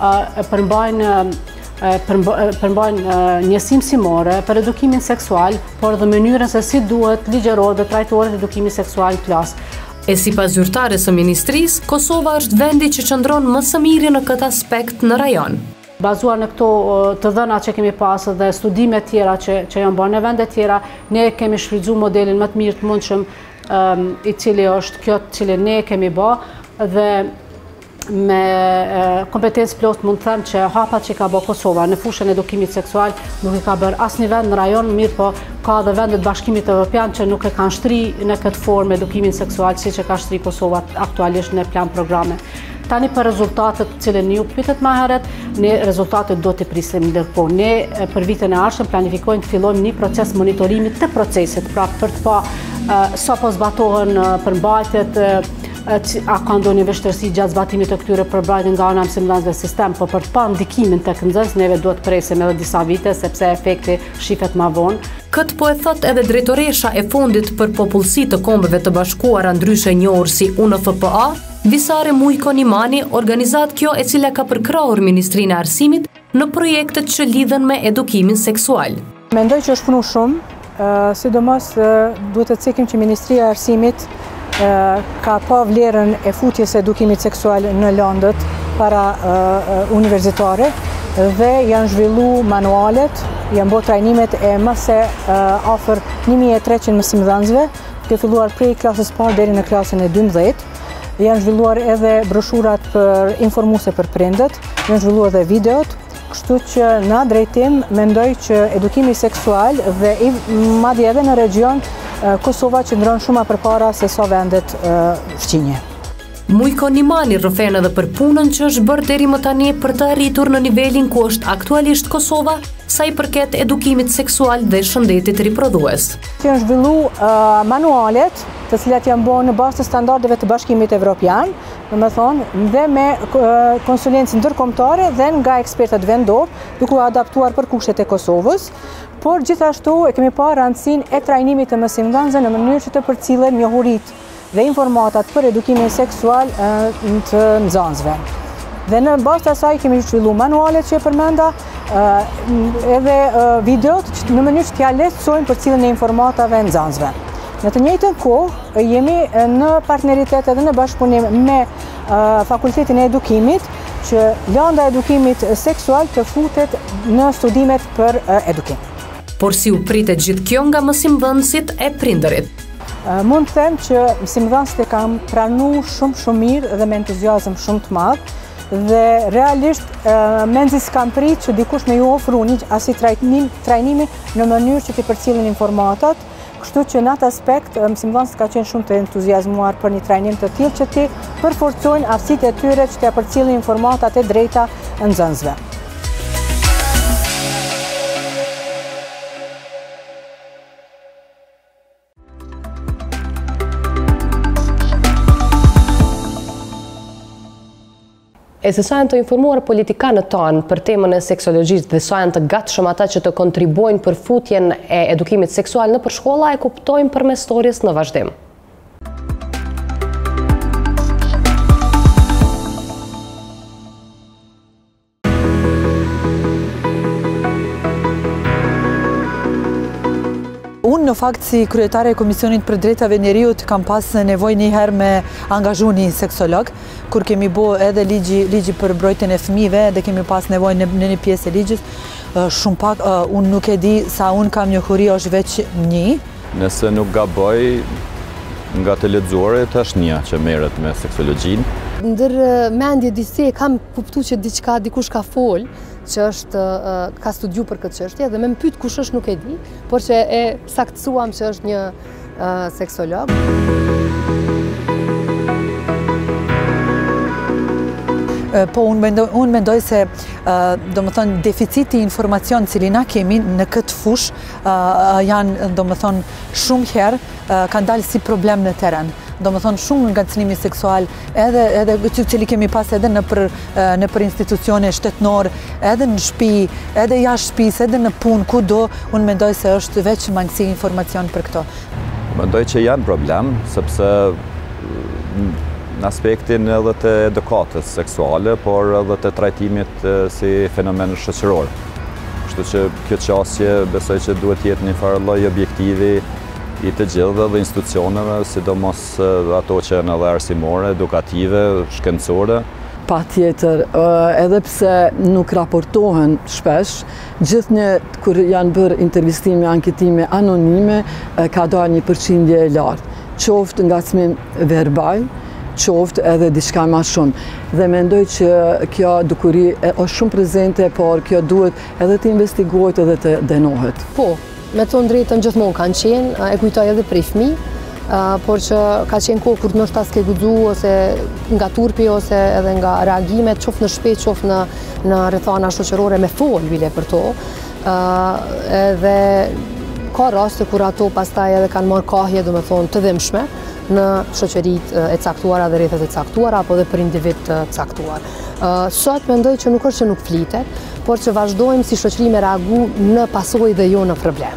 përmbajnë njësim simore për edukimin seksual, por dhe mënyrën se si duhet ligjërohet dhe trajtohet edukimi seksual në klasë. E sipas zyrtares së ministrisë, Kosova është vendi që qëndron më së miri në këtë aspekt në rajon. Bazuar në këto të dhëna që kemi pasë dhe studime tjera që janë bërë në vende tjera, ne kemi shfrytzuar modelin më të mirë të mundshëm, i cili është kjo të cilin ne kemi bërë dhe me kompetencë plot mund të them që hapat që ka bërë Kosova në fushën e edukimit seksual nuk i ka bërë asnjë vend në rajon, mirë po ka dhe vendet Bashkimit Evropian që nuk e kanë shtri në këtë formë edukimin seksual siç e ka shtri Kosova aktualisht në plan programe. Tani për rezultatet të cilën ju pyetët më herët, ne rezultatet do t'i prisim, ndërkohë ne për vitin e ardhshëm planifikojmë të fillojmë një proces monitorimi të procesit, pra për të pa sa po zbatohen përmbajtjet, a ka ndonjë vështirësi gjatë zbatimit të këtyre përmbajtjeve nga ana e mësimdhënësve sistem, por për të pa ndikimin tek nxënës neve duhet presim edhe disa vite sepse efekti shihet më vonë. Këtë po e thot edhe drejtoresha e fondit për popullsi të Kombeve të Bashkuara, ndryshe njohur si UNFPA, Visare Mujko Nimani, organizat kjo e cila ka përkrahur Ministrinë e Arsimit në projektet që lidhen me edukimin seksual. Mendoj që është punu shumë, sidomos duhet të cekim që Ministria e Arsimit ka pa vlerën e futjes së edukimit seksual në landët para universitare dhe janë zhvillu manualet, janë bërë trajnimet e më se afër 1300 mësimdhënësve, ke filluar prej klasës parë deri në klasën e 12. Janë zhvilluar edhe broshurat për informuese për prindët, janë zhvilluar edhe videot, kështu që na drejtim mendoj që edukimi seksual dhe madje edhe në region Kosova qëndron shumë më përpara se sa vendet fqinje. Mujko Nimani rrëfen edhe për punën që është bërë deri më tani për të arritur në nivelin ku është aktualisht Kosova, sa i përket edukimit seksual dhe shëndetit riprodhues. Janë zhvillu manualet, të cilat janë bërë në bazë të standardeve të Bashkimit Evropian, dhe me konsulencë ndërkombëtare dhe nga ekspertët vendor, duke u adaptuar për kushtet e Kosovës, por gjithashtu e kemi parë rëndësinë e trajnimit të mësimdhënësve në mënyrë që të përcillen njohuritë dhe informatat për edukimin seksual të nxënësve. Dhe në bazë të asaj kemi zhvilluar manualet që e përmenda, edhe videot në mënyrë që t'ja lehtësojmë përcjelljen e informatave nxënësve. Në të njëjtën kohë jemi në partneritet edhe në bashkëpunim me Fakultetin e Edukimit që landa e edukimit seksual të futet në studimet për edukim. Por si u pritet gjithë kjo nga mësimdhënësit e prindërit? Mund të them që mësimdhënësit e kanë pranuar shumë mirë dhe me entuziazëm shumë të madh dhe realisht mendjes kam prit që dikush me ju ofru një asi trajnimi në mënyrë që t'i përcjellin informatat. Kështu që në atë aspekt, mësimdhënësit ka qenë shumë të entuziazmuar për një trajnim të tillë që ti përforcojnë aftësitë e tyre që t'ia përcjellin informatat e drejta nxënësve. E se sa janë të informuar politikanët tanë për temën e seksologjisë dhe sa janë të gatshëm ata që të kontribuojnë për futjen e edukimit seksual në përshkolla, e kuptojmë përmes storjes në vazhdim. Unë në fakt si kryetare e Komisionit për Drejtave Njeriut kam pas nevojë një herë me angazhu një seksolog, kur kemi bo edhe ligji për mbrojtjen e fëmijëve dhe kemi pas nevojë në një pjesë e ligjit. Shumë pak, unë nuk e di sa unë kam njohuri është veç një. Nëse nuk gaboj, nga të lexuarit është një që merret me seksologjinë. Ndër mendje disi kam kuptuar që dikush ka fol, që ka studiu për këtë çështje dhe me më pyet kush është nuk e di, por që e saktësuam që është një seksolog. Po, unë mendoj se deficiti informacion cili na kemi në këtë fush janë shumë herë kanë dalë si problem në teren. Shumë ngacnimi seksual edhe cili kemi pas edhe në për institucione shtetënor, edhe në shtëpi, edhe jashtë shtëpisë, edhe në punë, kudo, unë mendoj se është veç mangësi informacion për këto. Mendoj që janë problem, sepse në aspektin edhe të edukatës seksuale, por edhe të trajtimit si fenomen shoqëror. Kështu që kjo qasje besoj që duhet jetë një farë lloj objektivi i të gjithëve dhe institucioneve, sidomos ato që janë edhe arsimore, edukative, shkencore. Patjetër, edhe pse nuk raportohen shpesh, gjithnjë kur janë bërë intervistime, anketime anonime, ka dalë një përqindje e lartë. Qoftë ngacmim verbal, qoftë edhe diçka ma shumë. Dhe mendoj që kjo dukuri është shumë prezente, por kjo duhet edhe të investigohet edhe të denohet. Po, me tonë drejtën gjithmonë kanë qenë, e kujtoj edhe prej fëmijë, por që ka qenë kohë kur ndoshta s'ke guxu ose nga turpi ose edhe nga reagimet, qoftë në shtëpi, qoftë në rrethana shoqërore me fol bile për to. Edhe ka raste kur ato pastaj edhe kanë marrë kahje, domethënë të dhimbshme, në shoqëritë e caktuara dhe rrethet e caktuara apo dhe për individ të caktuar. Sot mendoj që nuk është që nuk flitet, por që vazhdojmë si shoqëri me reagu në pasojë dhe jo në problem.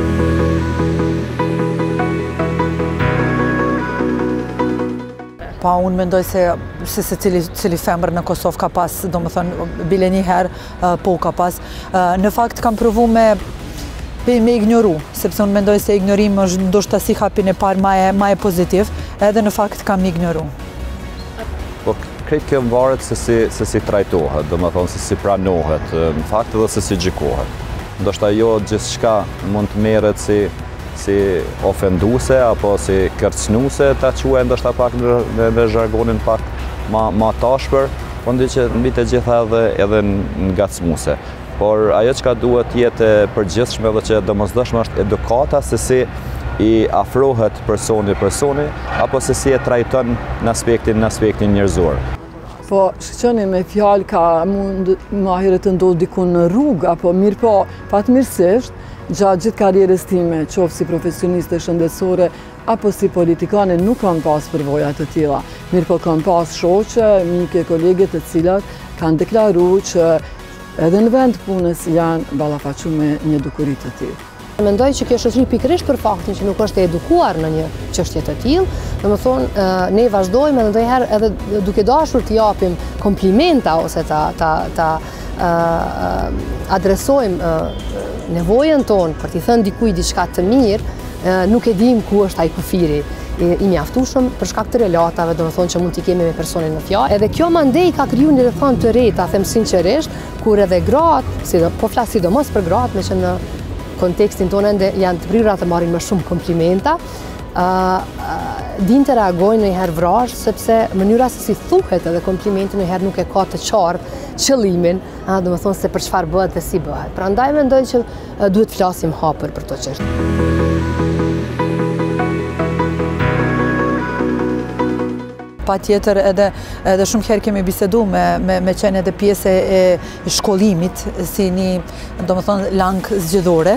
Pa unë mendoj se cili femër në Kosovë ka pas, do më thënë, bile një herë, po ka pas. Në fakt kam provu me ignoru, sepse unë mendoj se ignorim është ndoshta si hapin e parë ma e pozitiv, edhe në fakt kam ignoru. Po krejt kjo varet se si trajtohet, do më thonë se si pranohet, në fakt edhe se si gjikohet. Ndoshta jo gjithçka mund të merret si ofenduse apo si kërcënuse ta quaj ndoshta pak në zhargonin pak ma tashpër, po ndi që mbi të gjitha edhe ngacmuese. Por ajo çka duhet jetë përgjithshme dhe që domosdoshme është edukata se si i afrohet personi apo se si e trajton në aspektin njerëzor. Po, shqeni me fjalë ka mund ma herët të ndodhë dikun në rrugë, apo mirë po, fatmirësisht, gjatë gjithë karierës time, qoftë si profesioniste shëndetësore, apo si politikane, nuk kam pas përvoja të tilla. Mirë po kam pas shoqe, mike, kolege të cilat kanë deklaru që edhe në vend punës janë ballafaqur me një dukuri të tillë. Mendoj që kjo shoqëri pikërisht për faktin që nuk është e edukuar në një çështje të tillë, domethënë ne vazhdojmë ndonjëherë edhe duke dashur të japim komplimenta ose ta adresojmë nevojën tonë për t'i thënë dikujt diçka të mirë, nuk e dim ku është ai kufiri i mjaftueshëm për shkak të relatave, domethënë që mund t'i kemi me personin në fjalë. Edhe kjo mandej ka kriju një rrethon të re, ta them sinqerisht, kur edhe gratë, po flas sidomos për gratë, meqenëse në kontekstin tonë ende janë të prirura të marrin më shumë komplimenta, din të reagojnë ndonjëherë vrash, sepse mënyra se si thuhet edhe komplimenti ndonjëherë nuk e ka të qartë qëllimin, domethënë se për çfarë bëhet dhe si bëhet. Prandaj mendoj që duhet të flasim hapur për këtë çështje. Pa tjetër edhe shumë herë kemi bisedu me qenë edhe pjesë e shkollimit si një, do më thonë, langë zgjedhore,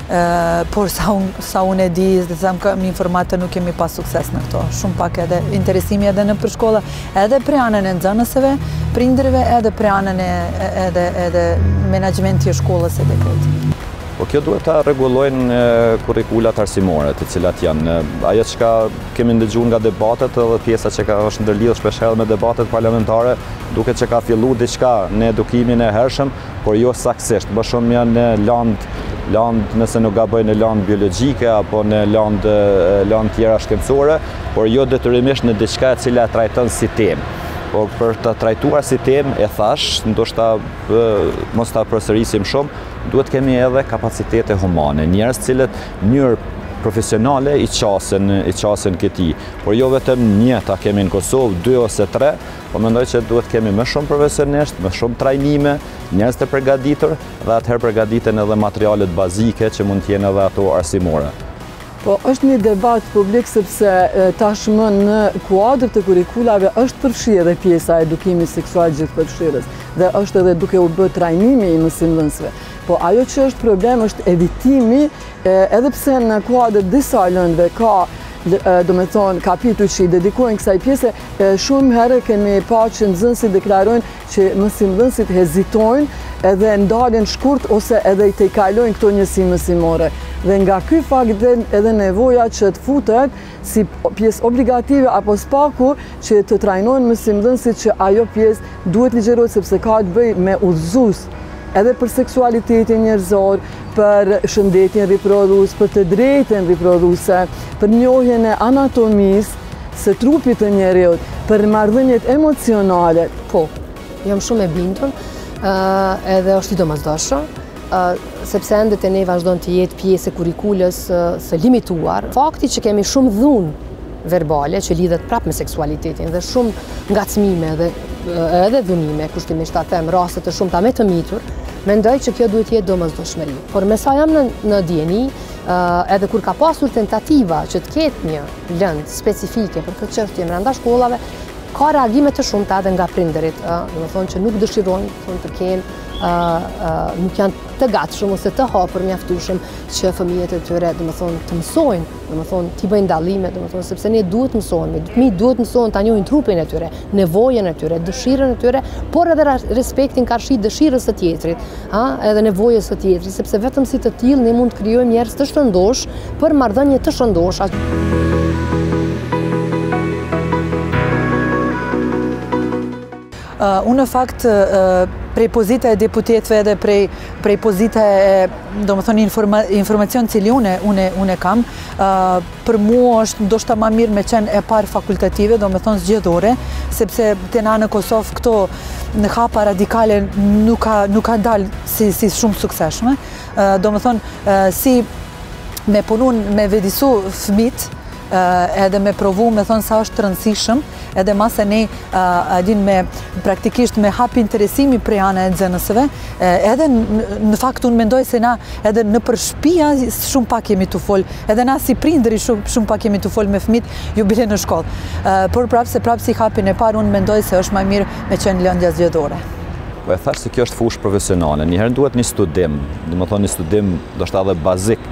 por sa unë e di, dhe sa kam informatë nuk kemi pas sukses në këto. Shumë pak edhe interesimi edhe në për shkolla, edhe pre anën e nxënësve, prindërve, edhe pre anën edhe menaxhimenti e shkollës e dekretit. Po kjo duhet ta rregullojnë kurrikulat arsimore, të cilat janë ajo çka kemi ndëgjuar nga debatet edhe pjesa që është ndërlidhur shpeshherë me debatet parlamentare, duket që ka filluar diçka në edukimin e hershëm, por jo saktësisht. Më shumë janë në land nëse nuk gaboj në land biologjike apo në land tjera shkencore, por jo detyrimisht në diçka e cila trajton si temë. Por për të trajtuar si temë, e thash, ndoshta mos ta përsërisim shumë, duhet kemi edhe kapacitete humane, njerëz cilët në mënyrë profesionale i qasen këtij. Por jo vetëm një ta kemi në Kosovë, 2 ose 3, po mendoj që duhet kemi më shumë profesionistë, më shumë trajnime, njerëz të përgatitur dhe atëherë përgatiten edhe materialet bazike që mund të jenë edhe ato arsimore. Po, është një debat publik sepse tashmë në kuadër të kurikulave është përfshirë edhe pjesa edukimit seksual gjithëpërfshirës dhe është edhe duke u bë trajnimi i mësimdhënësve. Po ajo që është problem është evitimi, edhe pse në kuadër disa lëndëve ka do me thonë kapitull që i dedikojnë kësaj pjese, shumë herë kemi pa që nxënësit deklarojnë që mësimdhënësit hezitojnë edhe ndaljen shkurt ose edhe i te kalojnë këto njësi mësimore. Dhe nga ky fakt edhe nevoja që të futet si pjesë obligative apo spaku që të trajnojnë mësimdhënësit që ajo pjesë duhet ligjërohet sepse ka të bëjë me udhëzues edhe për seksualitetin njerëzor, për shëndetin riprodhues, për të drejtën riprodhuese, për njohjen e anatomisë së trupit të njerëzit, për marrëdhëniet emocionale. Po, jam shumë e bindur, edhe është i domosdoshëm, sepse ende te ne vazhdon të jetë pjesë e kurrikulës së limituar. Fakti që kemi shumë dhunë verbale që lidhet prapë me seksualitetin dhe shumë ngacmime edhe dhunime, kushtimisht ta them raste të shumta me të mitur, mendoj që kjo duhet jetë domosdoshmëri. Por me sa jam në dieni, edhe kur ka pasur tentativa që të ketë një lëndë specifike për këtë çështje brenda shkollave, ka reagime të shumta edhe nga prindërit, do të thonë që nuk dëshirojnë të kenë nuk janë të gatshëm ose të hapur mjaftueshëm që fëmijët e tyre, do të thonë, të mësojnë, do të thonë, të bëjnë dallime, do të thonë, sepse ne duhet mësohemi, fëmijët duhet mësohen ta njohin trupin e tyre, nevojën e tyre, dëshirën e tyre, por edhe respektin karshi dëshirës së tjetrit, edhe nevojës së tjetrit, sepse vetëm si të tillë ne mund të krijojmë njerëz të shëndosh për marrëdhënie të shëndosha. Unë në fakt prej pozita e deputetëve edhe prej pozita e informacion cili une kam, për mua është ndoshta ma mirë me qenë e parë fakultative, do me thonë zgjedhore, sepse të na në Kosovë këto në hapa radikale nuk ka dalë si shumë sukseshme. Do me thonë si me punun me vedisu fëmit, edhe me provu me thonë sa është të rëndësishëm, edhe mase ne adin me praktikisht me hap interesimi prej ana e nxënësve, edhe në fakt unë mendoj se na edhe në për shtëpia shumë pak jemi të fol, edhe na si prindëri shumë pak jemi të fol me fëmit ju bile në shkollë. Por prapë si hapin e parë unë mendoj se është më mirë me qenë lëndja zgjedhore. Po e thash se kjo është fushë profesionale. Njëherë duhet një studim, do të thonë një studim do të edhe bazik,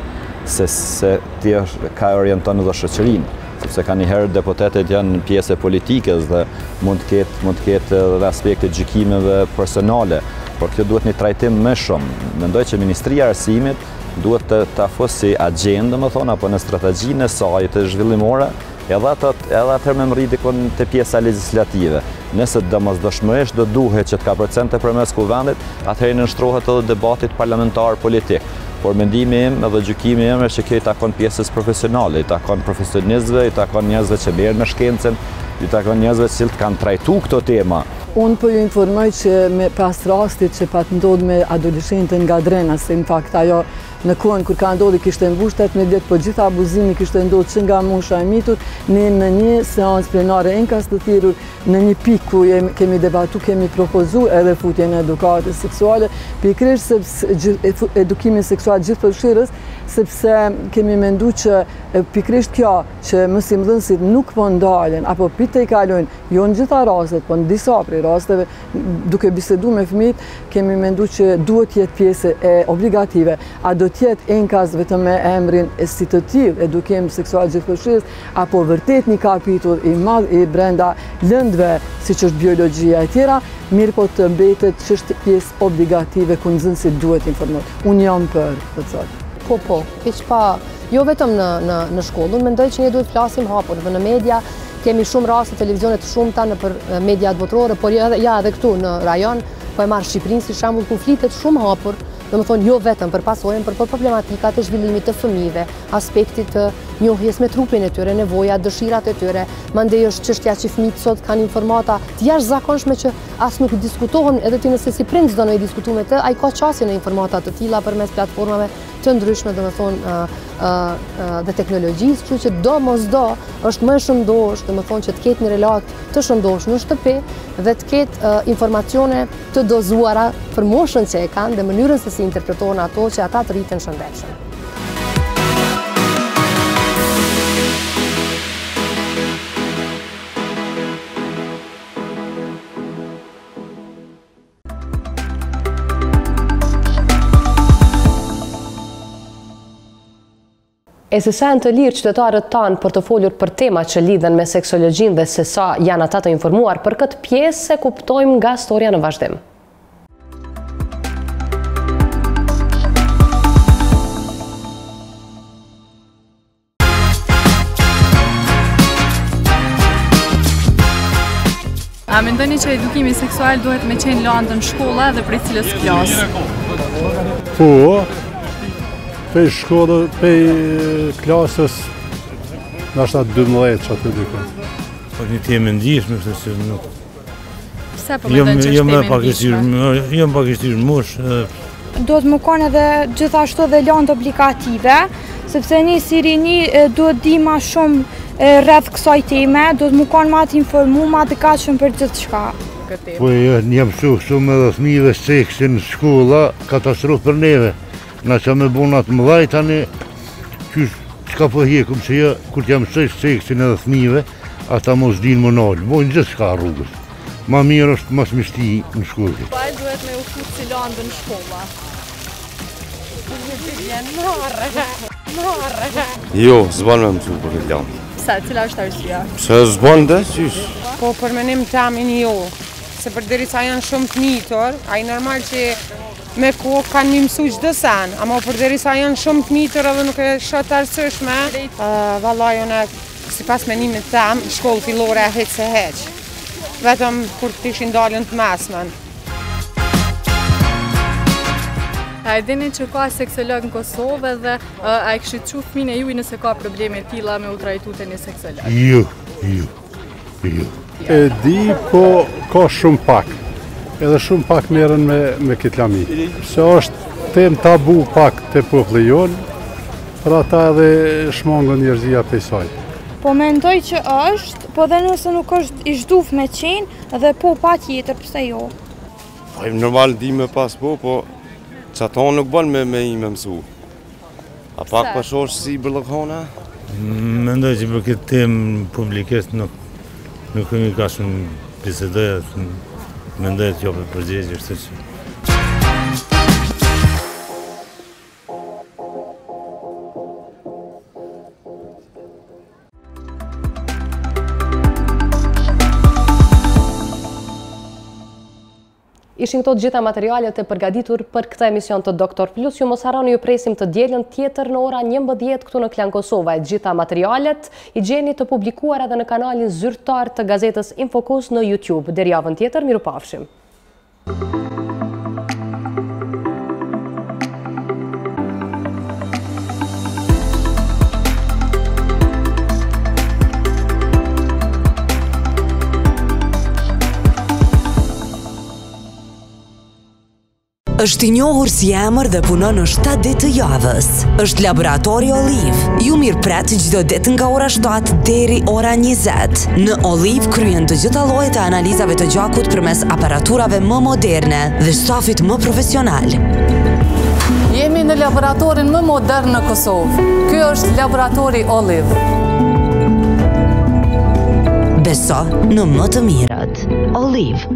se ti ka orienton edhe shoqërinë, sepse ka njëherë deputetet janë pjesë politikës dhe mund të ketë edhe aspekte gjykimeve personale, por kjo duhet një trajtim më shumë. Mendoj që Ministria e Arsimit duhet të afos si agjendë, më thonë, apo në strategjinë e saj të zhvillimore, edhe atëherë me mri dikon të pjesa legislative. Nëse domosdoshmërisht do duhet që të ka procente përmes kuvendit, atëherë nënshtrohet edhe debatit parlamentar politik. Por mendimi im edhe gjykimi im është që kjo i takon pjesës profesionale, i takon profesionistëve, i takon njerëzve që merren me shkencën, i takon njerëzve që kanë trajtuar këto tema. Unë po ju informoj që pas rastit që pat ndodhë me adoleshentën nga Drena, se në fakt ajo në kohën kur ka ndodhë kishte mbush 18 vjet, po gjitha abuzimi kishte ndodhë që nga mosha e mitur, ne në një seancë plenare enkas të thirrur, në një pikë ku kemi debatu, kemi propozu edhe futjen e edukatës seksuale, pikërisht sepse edukimin seksual gjithëpërfshirës, sepse kemi mendu që pikërisht kjo që mësimdhënësit nuk po ndalen, apo pite i kalojnë, jo në gjitha rastet, po në disa prej rasteve, duke bisedu me fëmijët, kemi mendu që duhet jetë pjesë e obligative, a do tjetë enkas vetëm me emrin si të tillë edukim seksual gjithëpërfshirës, apo vërtet një kapitull i madh i brenda lëndëve, siç është biologjia e tjera, mirë po të mbetet që është pjesë obligative ku nxënësit duhet informuar. Unë jam për të thotë. Po, keq pa, jo vetëm në shkollë, unë mendoj që ne duhet flasim hapur, në media kemi shumë raste televizionet shumëta në për mediat botërore, por ja edhe këtu në rajon, po e marrë Shqipërinë si shembull ku flitet shumë hapur, do të thonë jo vetëm për pasojën, por për problematikat e zhvillimit të fëmijëve, aspektit të njohjes me trupin e tyre, nevojat, dëshirat e tyre, mandej është çështja që fëmijët sot kanë informata të jashtëzakonshme që as nuk diskutohen, edhe ti nëse si prind s'do në i diskutu me të, ai ka qasje në informata të tilla përmes platformave të ndryshme, do të thonë dhe teknologjisë, kështu që do mos do është më shëndosh, do të thonë që të ketë një relat të shëndosh në shtëpi dhe të ketë informacione të dozuara për moshën që e kanë dhe mënyrën se si interpretohen ato që ata të rriten shëndetshëm. E se sa janë të lirë qytetarët tanë për të folur për tema që lidhen me seksologjinë dhe se sa janë ata të informuar për këtë pjesë se kuptojmë nga storia në vazhdim. A mendoni që edukimi seksual duhet me qenë lëndë në shkolla dhe prej cilës klasë? Po, pej shkollë, pej klasës, nështë atë 12 që atë dykën. Po një temë ndihshme, se nuk... Pse po mendojnë që është temë ndihshme? Jam pak i shtirë mosh. Do të më konë edhe gjithashtu dhe lëndë obligative, sepse një si rini duhet di ma shumë rreth kësaj teme, do të më konë ma të informu, ma të gatshëm për gjithë shka. Po jam shumë edhe fëmijëve seksin në shkolla, katastrofë për neve. Na që me bunat më dhaj tani, qka po hjekum që ja, kur t'jam seksin edhe fëmijëve, ata mos dinë më nalë, bojnë gjithë shka rrugës. Ma mirë është mas mishti në shkollë. Vajzë duhet me u fut cilandë në shkolla. Jo, zban me mësu për këtë janë. Pse, cila është arsyeja? Se zban dhe, qysh? Po, për menim të amin jo, se për derisa janë shumë të mitur, a i normal që me kohë kanë një mësu çdo sen, ama për derisa janë shumë të mitur edhe nuk e shotë arsyeshme, vallai unë, sipas menimit tam, shkollë fillore e heq se heq. Vetëm kur të ishin dalën të mesmen. A e dini që ka seksolog në Kosovë dhe a e këshit që fëmijën e juaj nëse ka probleme tilla me u trajtu te një seksolog? Jo. E di, po ka shumë pak. Edhe shumë pak merren me këtë lami. Se është tem tabu pak te populli jon, për ata edhe shmangën njerëzia prej saj. Po mendoj që është, po dhe nëse nuk është i zhduf me qenë, dhe po pa tjetër, pse jo? Po normal di me pas po që ato nuk bën me i me mësu. A pak përshosh si bërlëkhona? Mendoj që për këtë temë publikisht nuk kemi ka shumë bisedoja, mendoj që jo për përgjegjë është që. Ishin këto gjitha materialet e përgatitur për këtë emision të Doktor Plus. Ju mos harroni, ju presim të dielën tjetër në ora 11 këtu në Klan Kosova. Gjitha materialet i gjeni të publikuar edhe në kanalin zyrtar të gazetës Infokus në YouTube. Deri javën tjetër, mirupafshim. Është i njohur si emër dhe punon në 7 ditë të javës. Është Laboratori Oliv. Ju mirëpret çdo ditë nga ora 7 deri ora 20. Në Oliv kryen të gjitha llojet e analizave të gjakut përmes aparaturave më moderne dhe stafit më profesional. Jemi në laboratorin më modern në Kosovë. Ky është Laboratori Oliv. Beso në më të mirët. Oliv.